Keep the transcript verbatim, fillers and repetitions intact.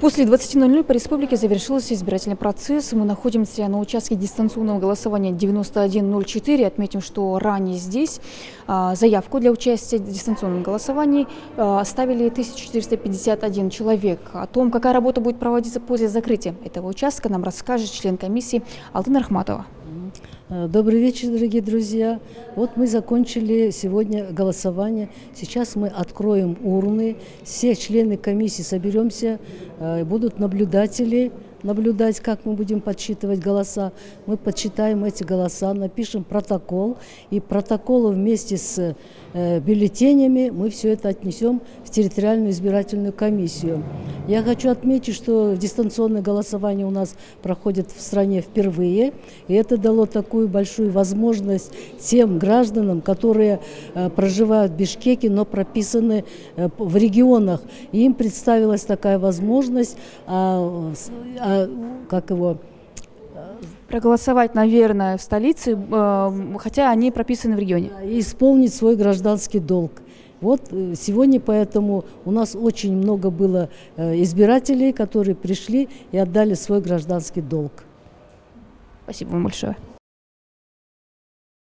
После двадцати ноль-ноль по республике завершился избирательный процесс. Мы находимся на участке дистанционного голосования девяносто один ноль четыре. Отметим, что ранее здесь а, заявку для участия в дистанционном голосовании а, оставили тысяча четыреста пятьдесят один человек. О том, какая работа будет проводиться после закрытия этого участка, нам расскажет член комиссии Алтын Рахматова. Добрый вечер, дорогие друзья. Вот мы закончили сегодня голосование. Сейчас мы откроем урны. Все члены комиссии соберемся, будут наблюдатели наблюдать, как мы будем подсчитывать голоса. Мы подсчитаем эти голоса, напишем протокол. И протоколы вместе с э, бюллетенями мы все это отнесем в территориальную избирательную комиссию. Я хочу отметить, что дистанционное голосование у нас проходит в стране впервые. И это дало такую большую возможность тем гражданам, которые э, проживают в Бишкеке, но прописаны э, в регионах. И им представилась такая возможность а, а, как его... проголосовать, наверное, в столице, хотя они прописаны в регионе. И исполнить свой гражданский долг. Вот сегодня поэтому у нас очень много было избирателей, которые пришли и отдали свой гражданский долг. Спасибо вам большое.